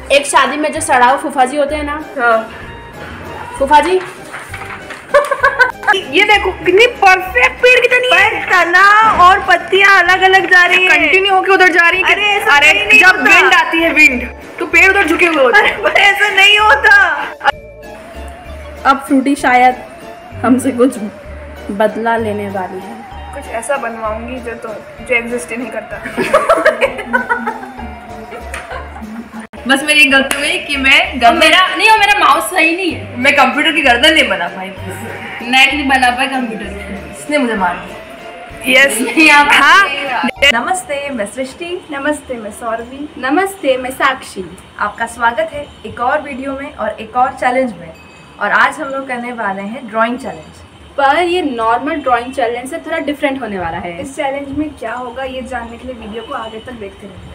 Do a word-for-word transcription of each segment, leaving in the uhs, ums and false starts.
एक शादी में जो सड़ाऊ फूफा जी होते हैं ना, हाँ फूफा जी ये देखो कितनी परफेक्ट पेड़ कितनी है, तना और पत्तियां अलग अलग जा रही है, कंटिन्यू होके उधर जा रही है। अरे, अरे जब विंड आती है विंड तो पेड़ उधर झुके हुए होते हैं। अरे ऐसा नहीं होता। अब फ्रूटी शायद हमसे कुछ बदला लेने वाली है। कुछ ऐसा बनवाऊंगी जो तो जो एग्जिस्ट ही नहीं करता। बस मेरी गलती हुई कि मैं गर्दन मेरा नहीं हो, मेरा माउस सही नहीं है, मैं कंप्यूटर की गर्दन नहीं बना पाई, नेक नहीं बना पाई कंप्यूटर, इसने मुझे मार दिया। यस हाँ। नमस्ते मैं सृष्टि। नमस्ते मैं सौरवी। नमस्ते मैं साक्षी। आपका स्वागत है एक और वीडियो में और एक और चैलेंज में। और आज हम लोग करने वाले हैं ड्राइंग चैलेंज। पर ये नॉर्मल ड्राइंग चैलेंज से थोड़ा डिफरेंट होने वाला है। इस चैलेंज में क्या होगा ये जानने के लिए वीडियो को आगे तक देखते रहिए।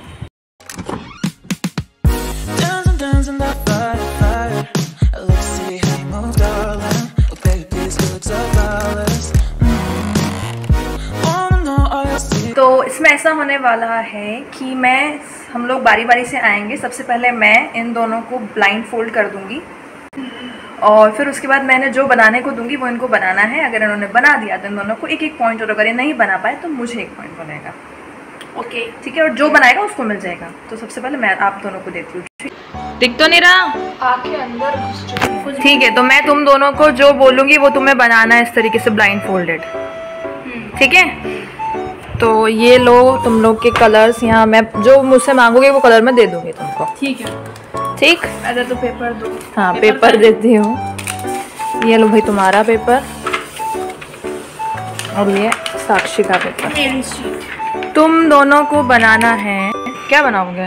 तो इसमें ऐसा होने वाला है कि मैं हम लोग बारी बारी से आएंगे। सबसे पहले मैं इन दोनों को ब्लाइंड फोल्ड कर दूंगी और फिर उसके बाद मैंने जो बनाने को दूंगी वो इनको बनाना है। अगर इन्होंने बना दिया तो इन दोनों को एक एक पॉइंट, और अगर ये नहीं बना पाए तो मुझे एक पॉइंट बनेगा। ओके ठीक है, और जो बनाएगा उसको मिल जाएगा। तो सबसे पहले मैं आप दोनों को देती हूँ। दिख तो नहीं रहा, आंखें अंदर घुस चुकी हैं। ठीक है, तो मैं तुम दोनों को जो बोलूँगी वो तुम्हें बनाना है इस तरीके से ब्लाइंड फोल्डेड, ठीक है। तो ये लो तुम लोग के कलर्स, यहाँ मैं जो मुझसे मांगोगे वो कलर मैं दे दूँगी तुमको, ठीक है। ठीक, अरे तो पेपर दो। हाँ पेपर, पेपर देती हूँ। ये लो भाई तुम्हारा पेपर और ये साक्षी का पेपर। तुम दोनों को बनाना है, क्या बनाओगे?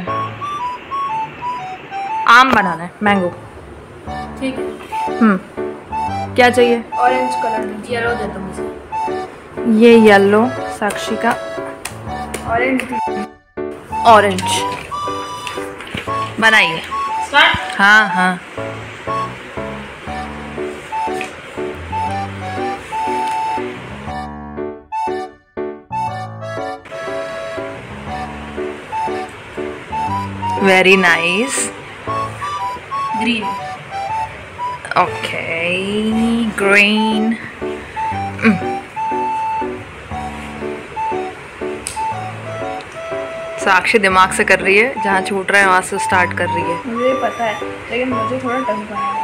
आम बनाना है, मैंगो, ठीक है। हम्म क्या चाहिए? ऑरेंज कलर दीजिए, येलो दे दो मुझे। ये येलो साक्षी का, ऑरेंज ऑरेंज बनाइए। हाँ हाँ very nice. Green, okay green. Sakshi दिमाग से कर रही है, जहाँ छूट रहा है वहाँ से स्टार्ट कर रही है। मुझे पता है लेकिन मुझे थोड़ा टफ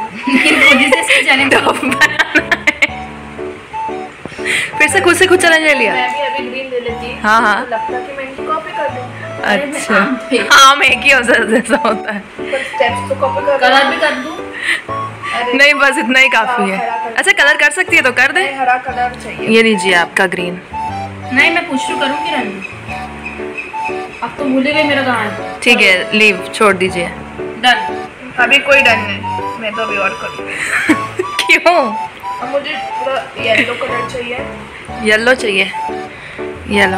बनाना है। फिर से खुद से खुद चैलेंज ले लिया। मैं भी अभी ग्रीन ले लेती। हाँ हाँ तो लगता कि मैं इनकी कॉपी कर दूँ। अच्छा हाँ मैं एक ही जैसा होता है। पर स्टेप्स तो कॉपी कर, कलर भी कर दूँ? नहीं बस इतना ही काफी है। अच्छा कलर कर सकती है तो कर दे। हरा कलर चाहिए। ये लीजिए आपका ग्रीन। नहीं मैं पूछ रही करूँ कि रंग, अब तो भूल गई मेरा कहाँ है। ठीक है लीव छोड़ दीजिए। डन। अभी कोई डन नहीं, मैं तो अभी और करूँ। क्यों? अब मुझे थोड़ा येलो कलर चाहिए। येलो चाहिए, येलो।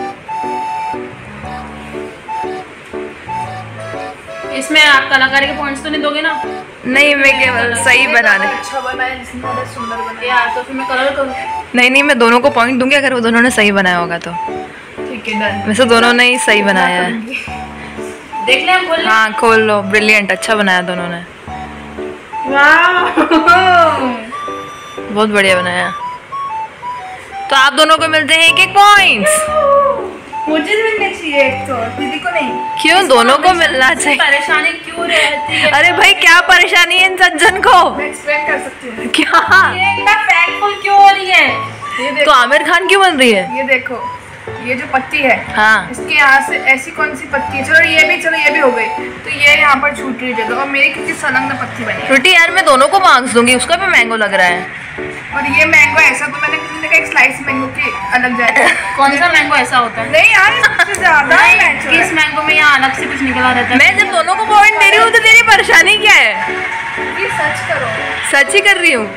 इसमें आप कलाकारी के पॉइंट्स तो नहीं दोगे ना? नहीं मैं केवल सही बना दे। अच्छा बनाया, जिसने ज़्यादा सुंदर बनाया यार, तो फिर मैं कलर करूँ? नहीं नहीं मैं दोनों को पॉइंट दूंगी अगर वो दोनों ने सही बनाया होगा तो। ठीक है डन। वैसे दोनों ने ही सही बनाया है। देख ले हम खोल ले। हाँ खोल लो, ब्रिलियंट, अच्छा बनाया दोनों ने। बहुत बढ़िया बनाया। तो आप दोनों को मिलते हैं एक एक पॉइंट्स। मुझे मिलने चाहिए एक तो, दीदी को नहीं। क्यों? दोनों को मिलना चाहिए। परेशानी क्यों रहती है? अरे भाई क्या परेशानी है इन सज्जन को? मैं एक्सप्लेन कर सकती हूँ। क्या? ये इतना फैक्टफुल क्यों हो रही है? ये देखो, तो आमिर खान क्यों बन रही है? ये देखो, ये जो पत्ती है, हाँ इसके यहाँ से ऐसी कौन सी पत्ती है? चलो ये भी, चलो ये भी हो गई। तो ये यहाँ पर छूट रही जगह, और मेरी कितनी संलग्न पत्ती बनी है। छोटी यार मैं दोनों को मार्क्स दूंगी, उसका भी मैंगो लग रहा है। और ये मैंगो ऐसा, तो मैंने किसी ने कहा एक स्लाइस मैंगो की अलग जाएगा। कौन सा मैंगो ऐसा होता है? नहीं यार इससे ज्यादा किस मैंगो में यहाँ अलग से कुछ निकला रहता है। मैं जब दोनों को पॉइंट दे रही हूँ तो तेरी परेशानी क्या है? ये सच करो। सच ही कर रही हूँ।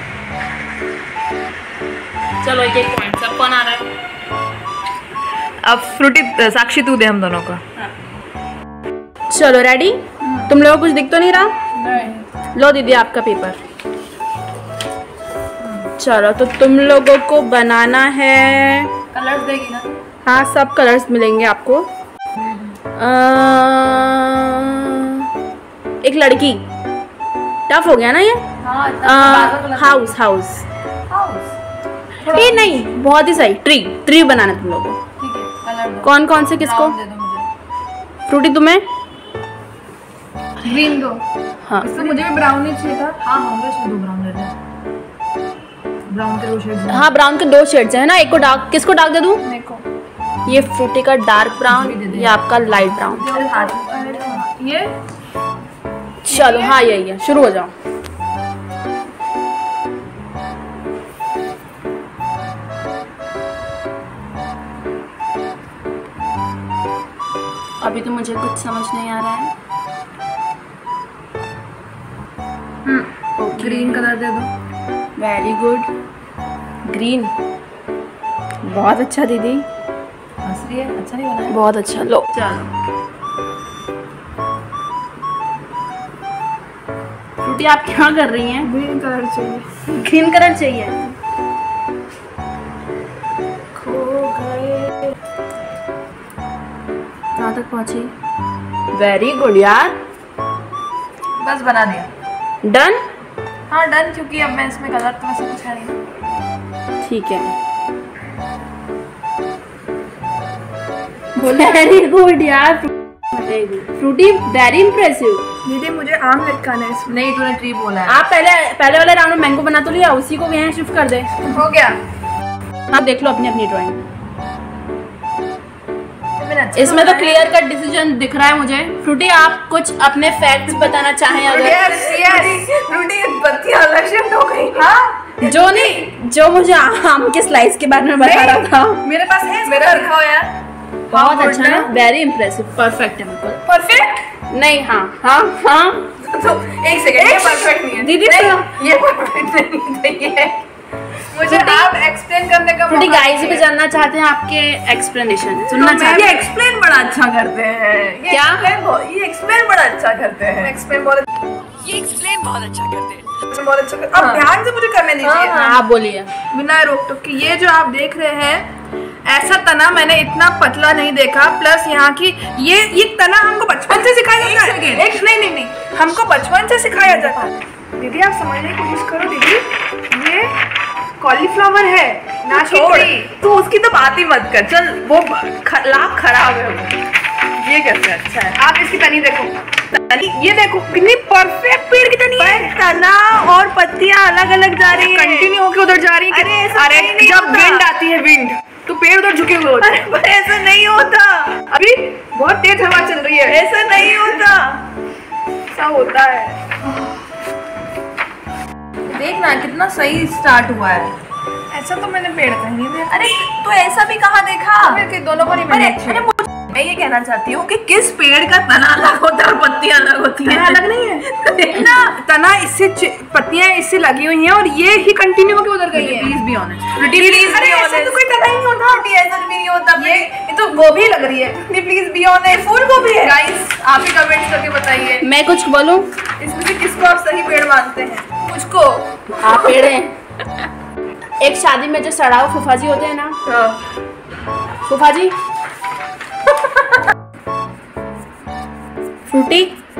चलो एक एक पॉइंट, सब कौन आ रहा है? अब फ्रूटी साक्षी तू दे हम दोनों को। चलो रेडी? तुम लोगों को कुछ दिख तो नहीं रहा? नहीं। लो दीदी आपका पेपर। चलो तो तुम लोगों को बनाना है, कलर्स देगी ना? हाँ सब कलर्स मिलेंगे आपको। आ, एक लड़की। टफ हो गया ना ये। हाउस हाउस ये नहीं, बहुत ही सही। ट्री ट्री बनाना तुम लोगों को। ठीक है, कलर दो। कौन कौन से किसको? दे दो मुझे। फ्रूटी तुम्हें? ग्रीन दो। हाँ इससे मुझे भी ब्राउन ही चाहिए था। हाँ होंगे इसमें दो ब्राउन दे दो। ब्राउन के दो शेड्स। हाँ ब्राउन के दो शेड्स है ना, एक को डार्क, किसको डार्क दे दूँ? मेरे को ये फ्रूटी का डार्क ब्राउन, ये आपका लाइट ब्राउन। ये चलो हाँ यही है, शुरू हो जाओ। अभी तो मुझे कुछ समझ नहीं आ रहा है। ग्रीन कलर दे दो। Very good. ग्रीन, बहुत अच्छा दीदी, हंस रही है, अच्छा नहीं बना है? बहुत अच्छा। लो चलो फ्रूटी आप क्या कर रही हैं? ग्रीन कलर चाहिए। ग्रीन कलर चाहिए। खो गए। कहाँ तक पहुंची? वेरी गुड यार। बस बना दिया। डन। हाँ डन, क्योंकि अब मैं इसमें कलर तो वैसे कुछ है नहीं। ठीक है, वेरी गुड यार। Frooti very impressive. दीदी मुझे आम लटकाना है इसमें। नहीं, तूने ट्री बोला है। आप पहले पहले वाले राउंड में मैंगो बना तो लिया, उसी को यहाँ शिफ्ट कर दे। हो गया। आप देख लो अपनी अपनी ड्राइंग। अच्छा इसमें तो क्लियर कट डिसीजन दिख रहा है मुझे। फ्रूटी आप कुछ अपने फैक्ट्स बताना चाहें अगर? यस यस, फ्रूटी बत्तियां अलग शिफ्ट हो गई। हाँ, जो नहीं, जो मुझे आम के स्लाइस के बारे में बता रहा था। मेरे पास है, मेरा दिखाओ यार। बहुत अच्छा ना, वेरी इंप्रेसिव, परफेक्ट है बिल्कुल। परफेक्ट नहीं, हाँ हाँ हाँ तो एक सेकंड, ये परफेक्ट नहीं है दीदी। नहीं, ये परफेक्ट नहीं है। मुझे आप एक्सप्लेन करने का फ्रूटी मौका गाइस भी दीजिए। जानना चाहते हैं आपके एक्सप्लेनेशन, सुनना तो चाहते ये हैं। एक्सप्लेन बड़ा अच्छा करते हैं। ये क्या? explain बहुत- ये एक्सप्लेन बड़ा अच्छा करते हैं। एक्सप्लेन बहुत ये एक्सप्लेन बहुत अच्छा करते हैं। बहुत अच्छा कर- अब ध्यान से मुझे करने दीजिए। हाँ आप बोलिए। बिना रोक टोक के ये जो आप देख रहे हैं, ऐसा तना मैंने इतना पतला नहीं देखा। प्लस यहाँ की ये ये तना हमको बचपन से सिखाया जाता है। second। एक नहीं नहीं नहीं हमको बचपन से सिखाया जाता है। दीदी आप समझने की कोशिश करो। दीदी ये कॉलीफ्लावर है ना, छोड़, छोड़। तू उसकी तो बात ही मत कर। चल वो ख, लाख खराब है वो। ये कैसे अच्छा है? आप इसकी तनी देखो। ये देखो कितनी परफेक्ट पेड़ की तनी है। तना और पत्तियां अलग अलग जा रही है। कंटिन्यू होके उधर जा रही है। अरे ऐसा अरे कहीं नहीं जब होता। विंड आती है, विंड तो पेड़ उधर झुके हुए होते हैं। अरे पर ऐसा नहीं होता। अभी बहुत तेज हवा चल रही है। ऐसा नहीं होता। ऐसा होता है। देखना कितना सही स्टार्ट हुआ है। ऐसा तो मैंने पेड़ कहीं नहीं देखा। अरे तो ऐसा भी कहाँ देखा? मेरे दोनों को नहीं अरे मैंने अरे मुझे- मैं ये कहना चाहती हूँ कि किस पेड़ का तना अलग होता है और पत्तियां अलग होती हैं। तना अलग नहीं है। देखना तना इससे च- पत्तियां इससे लगी हुई हैं और ये ही कंटिन्यू होकर उधर गई है। Please be honest. Please be ऐसा ऑनेस्ट। तो कोई तना ही नहीं होता। प्रीति, ऐसा भी नहीं होता। ये ये तो गोभी लग रही है। Please be honest. फूल गोभी है। गाइस आप ही कमेंट्स करके बताइए मैं कुछ बोलूं? इसमें से किसको आप सही पेड़ मानते हैं? मुझको। आप पेड़ हैं। एक शादी में जो सड़ाऊ फूफा जी होते हैं ना, फूफा जी फ्रूटी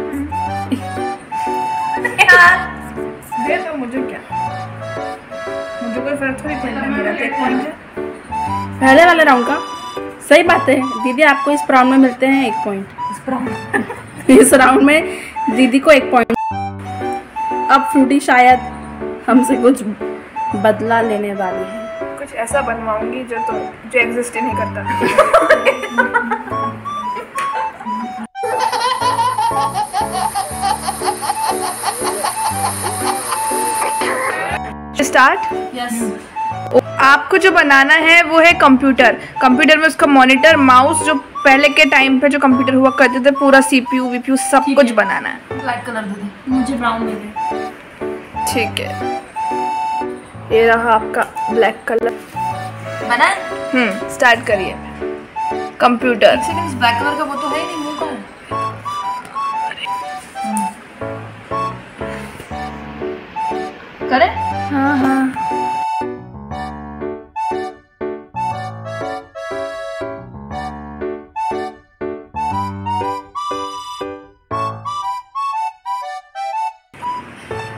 दे तो मुझे क्या, मुझे कोई फर्क थोड़ी पड़ता है। मेरा तो एक पॉइंट है। पहले वाले राउंड का। सही बात है दीदी, आपको इस राउंड में मिलते हैं एक पॉइंट। इस राउंड इस राउंड में दीदी को एक पॉइंट। अब फ्रूटी शायद हमसे कुछ बदला लेने वाली है। कुछ ऐसा बनवाऊंगी जो तो जो एग्जिस्ट ही नहीं करता। स्टार्ट। यस। आपको जो बनाना है वो है कंप्यूटर। कंप्यूटर में उसका मॉनिटर, माउस, जो पहले के टाइम पे जो कंप्यूटर हुआ करते थे, पूरा सीपीयू वीपीयू सब ठीक कुछ है। बनाना है। ब्लैक कलर दे दे। मुझे ब्राउन दे दे। ठीक है, ये रहा आपका ब्लैक कलर। बना? हम्म स्टार्ट करिए। कंप्यूटर। एक सेकंड, इस ब्लैक कलर का वो तो है ही नहीं, मुंह का है। करे? हाँ हाँ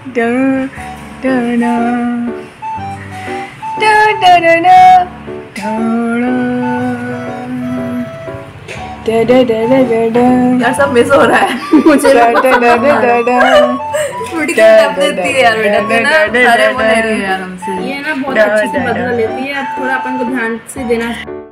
यार सब मिस हो रहा है मुझे। देती है यार बेटा, अरे वो ले रही है यार हमसे। ये ना बहुत अच्छे से बदला लेती है, अब थोड़ा अपन को ध्यान से देना।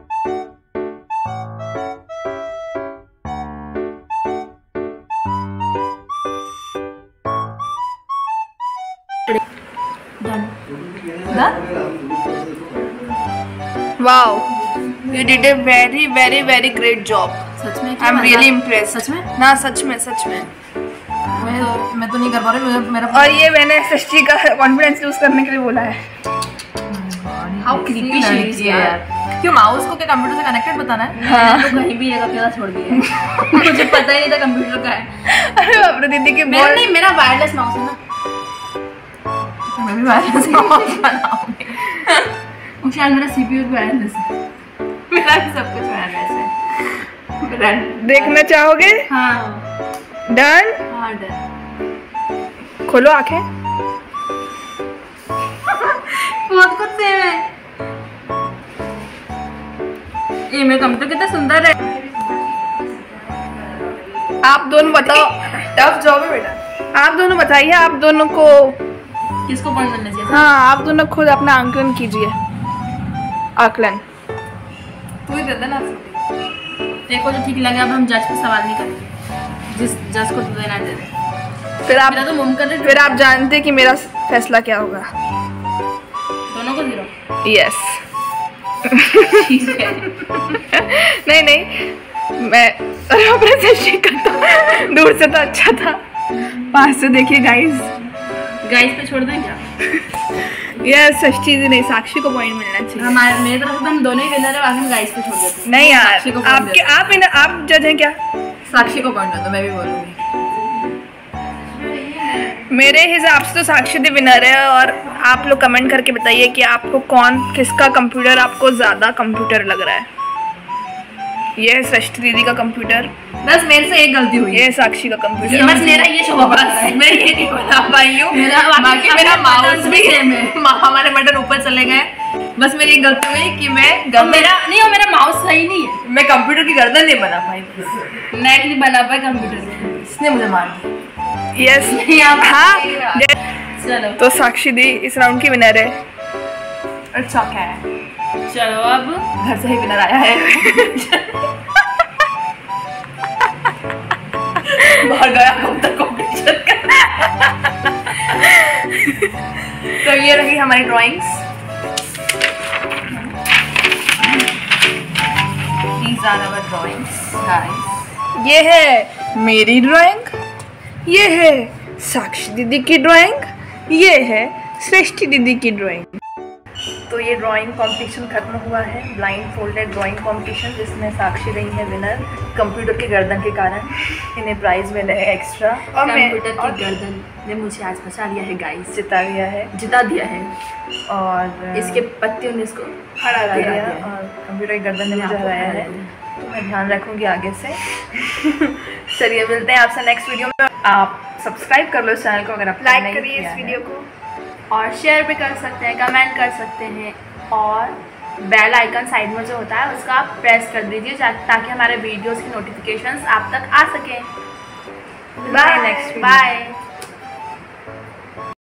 Wow, you did a very very very great job. सच में I'm really impressed. सच में ना सच में सच में मैं तो मैं तो नहीं कर पा रही, मुझे मेरा। और ये मैंने सृष्टि का कॉन्फिडेंस लूज करने के लिए बोला है। हाउ क्रीपी शी इज यार। क्यों माउस को क्या कंप्यूटर से कनेक्टेड बताना है? हाँ। तो कहीं भी एक अकेला छोड़ दिया है। मुझे पता ही नहीं था कंप्यूटर का है। अरे बाप रे दीदी की मेरा नहीं, मेरा वायरलेस माउस है ना। मैं भी वायरलेस माउस बनाऊंगी। शायद मेरा सीपीयू भी वायरलेस है। मेरा सब कुछ वायरलेस है। देखना चाहोगे? हाँ डन। हाँ डन। खोलो आंखें। बहुत कुछ सेम है। ये मेरा कंप्यूटर कितना सुंदर है। आप दोनों बताओ। टफ जॉब है बेटा। आप दोनों बताइए, आप दोनों को किसको पॉइंट मिलना चाहिए? हाँ, आप दोनों खुद अपना आंकलन कीजिए। आकलन तू ही देता ना। देखो जो ठीक लगे। अब हम जज पे सवाल नहीं करेंगे, जिस जज को तू देना दे दे। फिर आप मेरा तो मुमकिन है। फिर आप जानते कि मेरा फैसला क्या होगा। दोनों को जीरो। यस। नहीं नहीं, मैं अपने से करता हूँ। दूर से तो अच्छा था, पास से देखिए गाइस। गाइस पे छोड़ दें क्या? यस, सृष्टि जी नहीं, साक्षी को पॉइंट मिलना चाहिए। हमारे मेरी तरफ से हम दोनों ही विनर है, बाकी हम गाइस पे छोड़ देते हैं। नहीं यार, साक्षी को point आपके देते हैं। आप इन आप जज हैं क्या? साक्षी को पॉइंट दो, मैं भी बोलूंगी। मेरे हिसाब से तो साक्षी दी विनर है। और आप लोग कमेंट करके बताइए कि आपको कौन, किसका कंप्यूटर आपको ज़्यादा कंप्यूटर लग रहा है। ये है सृष्टि दीदी का कंप्यूटर, बस मेरे से एक गलती हुई। ये है साक्षी का कंप्यूटर। बस मेरा ये शो बस मैं ये नहीं बता पाई हूँ। मेरा बाकी मेरा माउस भी सेम है। हमारे बटन ऊपर चले गए। बस मेरी एक गलती हुई कि मैं और गर्दन, मेरा नहीं, वो मेरा माउस सही नहीं है। मैं कंप्यूटर की गर्दन नहीं बना पाई। नेक नहीं बना पाए कंप्यूटर से, इसने मुझे मार दिया। यस, नहीं आप हाँ। चलो तो साक्षी दी इस राउंड की विनर है। अच्छा क्या है, चलो अब घर से ही विनर आया है। बाहर गया कब तक कॉम्पिटिशन का। तो ये रही हमारी drawings. These are our drawings, guys. ये है मेरी ड्राइंग, ये है साक्षी दीदी की ड्राइंग, ये है सृष्टि दीदी की ड्राइंग। तो ये ड्राइंग कंपटीशन खत्म हुआ है, ब्लाइंड फोल्डेड ड्राइंग कंपटीशन, जिसमें साक्षी रही है विनर कंप्यूटर के गर्दन के कारण। इन्हें प्राइज मिले है एक्स्ट्रा। और कंप्यूटर की गर्दन ने मुझे आज बचा लिया है गाइस, जिता दिया है, जिता दिया है। और इसके पत्तियों ने इसको हरा गिरा दिया दिया। और कंप्यूटर की गर्दन ने मुझे आपको हराया हरा है। दिया। तो मैं ध्यान रखूंगी आगे से। चलिए मिलते हैं आपसे नेक्स्ट वीडियो में। आप सब्सक्राइब कर लो इस चैनल को अगर आप लाइक करिए इस वीडियो को, और शेयर भी कर सकते हैं, कमेंट कर सकते हैं, और बेल आइकन साइड में जो होता है उसका आप प्रेस कर दीजिए ताकि हमारे वीडियोस की नोटिफिकेशंस आप तक आ सकें। Bye next bye.